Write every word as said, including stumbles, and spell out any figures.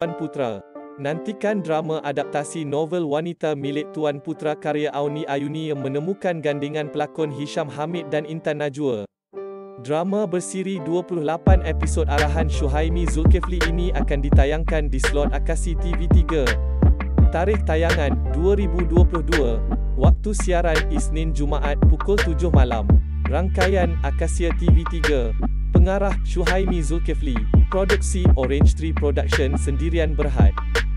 Tuan Putra. Nantikan drama adaptasi novel Wanita Milik Tuan Putra karya Aunie Ayunie yang menemukan gandingan pelakon Hisyam Hamid dan Intan Najuwa. Drama bersiri dua puluh lapan episod arahan Shuhaimi Zulkefli ini akan ditayangkan di slot Akasi T V tiga. Tarikh tayangan dua ribu dua puluh dua. Waktu siaran Isnin Jumaat pukul tujuh malam. Rangkaian Akasi T V tiga. Pengarah Shuhaimi Zulkefli. Produksi Orange Tree Production sendirian Berhad.